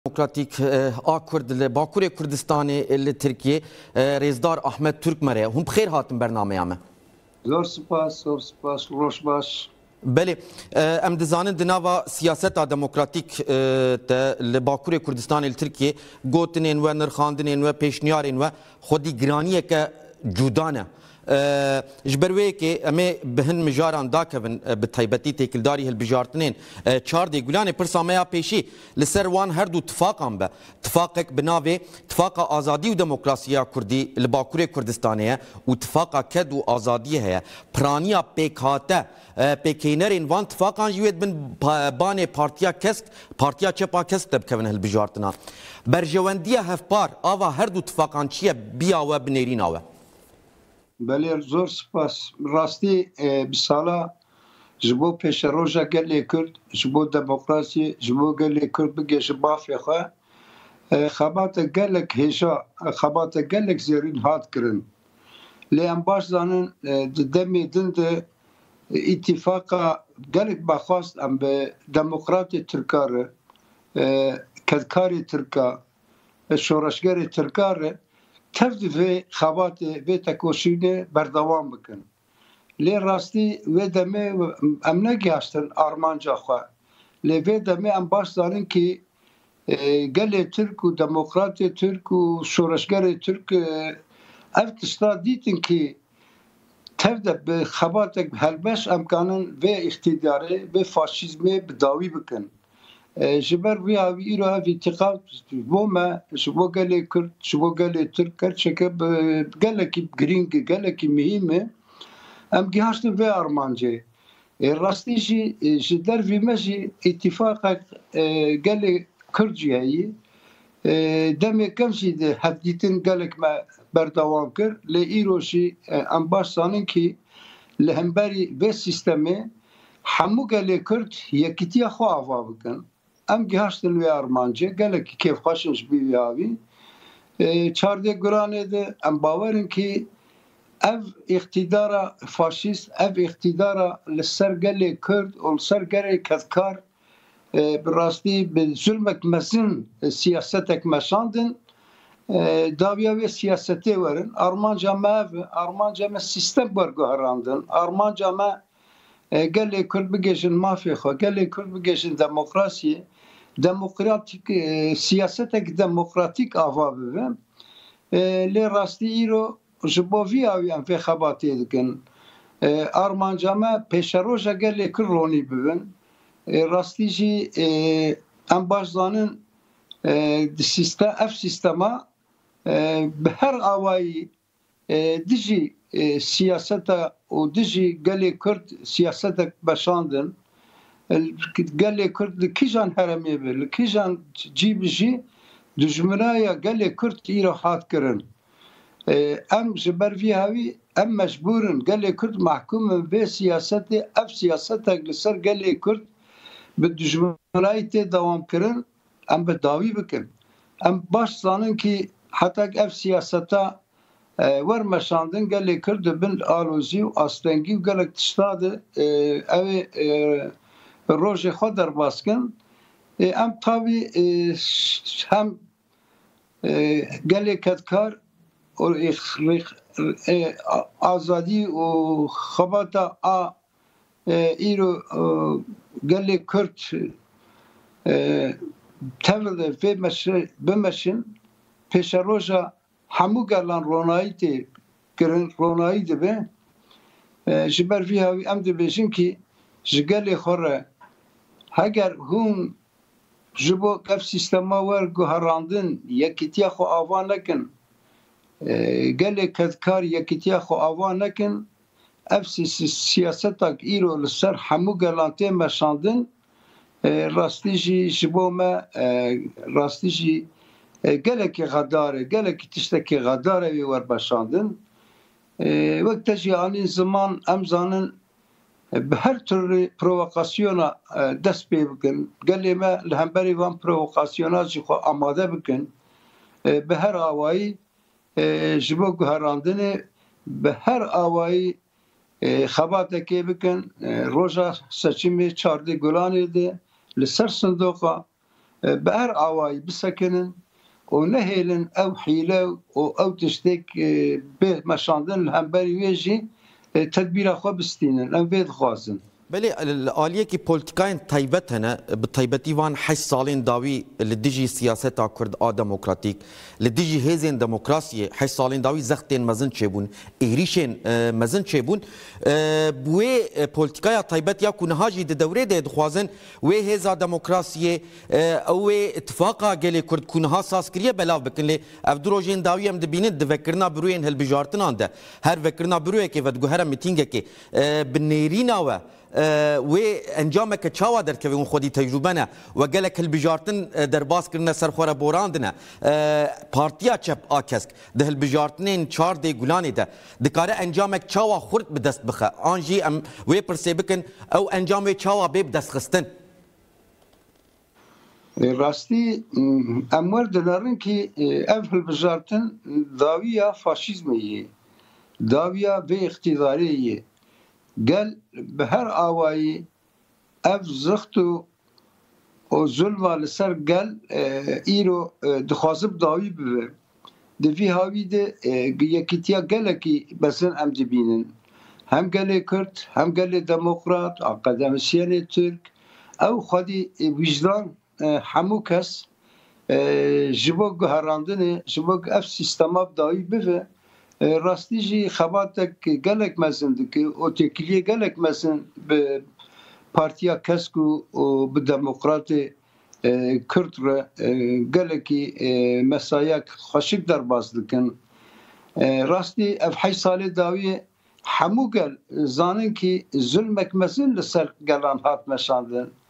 دموکراتیک آکورد لباکور کردستان لترکیه رزدار احمد ترک مره هم بخیر هاتن برنامه همه زور سپاس روش باش بله ام دزانن دناوا سیاست دموکراتیک لباکور کردستان لترکیه گوتنین و نرخاندنین و پیشنیارین و خودی گرانیه که جودانه جبروی که امی بهن مجاران داکون به تایبتی تکلداری هالبجارتنین چار دی گلان پرسامیا پیشی لسر وان هر دو اتفاقان به اتفاقک بناوی اتفاق آزادی و دموکراسیا کردی لباکور کردستانیه و اتفاق کد و آزادی هیا پرانیا پیکاته پیکینرین وان اتفاقان جوید بن بان پارتیا کست پارتیا چپا کست بکون هالبجارتنا برجواندی هفپار آوا هر دو اتفاقان چیه بیا و بنیرین آوه بله زور سپاس راستی بسالا جبو پیش روژا گلی کرد جبو دموکراسی جبو گلی کرد بگه جبافی خواه خبات گلک هیشا خبات گلک زیرین هات کرن لیم باش زانن دمی دند اتفاقا گلک بخواست ام به دموکراتی ترکاره کدکاری ترکا شورشگری ترکاره تفد في خبات في تكوشينه بردوام بكن لي راستي و دمه امنا گاشتن ارمانجا خو لي في دمه ام باش زانن كي قال ترك وديمقراطي ترك وشورشگر ترك افتشتا ديتن كي تبدا بخباتك هلبش امكانن في اقتداري في فاشيزمي بداوي بكن جبر ويا ويرو هذه ثقافة بوما شو قال كرد شو قال ترك كرد شكب قال لك جرينج قال لك مهمة أم جهاز في أرمانجي الراستيجي جدار في ماشي اتفاقك قال كردجي هي دم كم شيء حديتن قال لك ما بردوام كر لإيروشي أم باش صانن كي لهمبري في سيستمه حمو قال كرد يكتيا خو عفوا ام گهشتن و ارمانجه گله کی کیف خوشش بی آوی چارده گرانه ده ام باورن کی اف اقتدار فاشیست اف اقتدار لسر گله کرد و لسر گله کذکار براستی به ظلمک مزن سیاستک مشاندن داویا و سیاستی ورن ارمانجا ما سیستم برگهراندن ارمانجا ما گله کرد بگیشن مافیا خو گله کرد بگیشن دموکراسی دموکراتیک سیاستک دموکراتیک آوا ببن لی راستی ایرو جبوی آویان فی خباتی دکن آرمانجامه پیشروژا گله کر رونی ببن راستی جی ام باش زانن اف سیستما به هر آوایی دیجی سیاستا و دیجی گله کرد سیاستک بشاندن قال لي كرد كيجان هرمي بل كيجان جيب جي دجمنايا قال لي كرد إيرو حات كرن أم جبر في هاوي أم مجبورن قال لي كرد محكوم بسياسته أف سياسته لسر قال لي كرد بالدجمنايا دوام كرن أم بداوي بكن أم باش زانن كي حتى أف سياسته ور مشاندن قال لي كرد بن آلوزي وأستنجي وقال لك تشتاد أوي روز خود در باسکن ام تابی هم گله کدکار و آزادی و خباتا ایرو گله کرد تولد بمشن پیش روزا همو گلان رونایی تی کرن رونایی دبه جبر فی هاوی ام دبیشن کی جگلی خوره اگر هم جبو کف سیستما ور گهراندن یکیتیا خو آوان نکن گله کذکار یکیتیا خو آوان نکن اف سیاستک ایرو لسر همو گلانته مشاندن راستیجی جبو ما راستیجی گله کی غداره گله کی تشتکی غداره وی ور بشاندن وقت جی آنین زمان امزانن به هر طور پرووکاسیونا دست پی بکن گلی ما لهمبری وان پرووکاسیونا جی خو آماده بکن به هر آوایی جبو گهراندنه به هر آوایی خبات کی بکن روزا سچیمی چارده گلانی ده لسر صندوقا بهر آوایی بسکنن و نهیلن او حیله و او تشتک به مشاندن همبری ویجی تدبیر خواه بستینن ام وید خوازن. بله الآلیه که پولیتیکاین تایبت هنه به تایبتی وان 8 سالین داوی لدیجی سیاست کرد دموکراتیک لدیجی هزین دموکراسی 8 سالین داوی زختین مزن چبون ایریشین مزن چبون بوی پولیتیکای تایبت یا کنهاجی دوره ده دخوازن و هزا دموکراسی او اتفاقا گلی کرد کنها ساسکریه بلاو بکن لی افدروجین داوی هم دبینید دفکرنا بروین هل بجارتنان ده هر فکرنا بروی که ودگو هر میتینگه که بنیرینا و انجام که چاوا در که اون خودی تجربه نه و گلک البجارتن در باز کردن سرخوره بوراندنه پارتیا چپ آکسک ده البجارتنین 4 دی گولانی ده دکاره انجام که چاوا خورد به دست بخه آنجی ام و پرسی بکن او انجام چاوا به دست خستن راستی امور دلارن که اف البجارتن داویا فاشیزمیه داویا به اقتداریه قال بهر آوایی اف زختو و ظلم لسر قال ایرو دخوازب داوی ببه دوی هاوی ده یکیتیا قال کی بسن ام دبینن هم قال کرد هم قال دموکرات اکادمیسیان ترک او خودی وجدان همو کس جبوک هراندنه جبوک اف سیستما داوی ببه راستی جی خباتک گلک مزن دکی او تکلیه گلک مزن به پارتیا کسکو و به دموکرات کرد را گلکی مسایک خوشک در باز دکن راستی اف 8 سال داوی همو گل زانن که ظلمک مزن لسر گلان هات مشاندن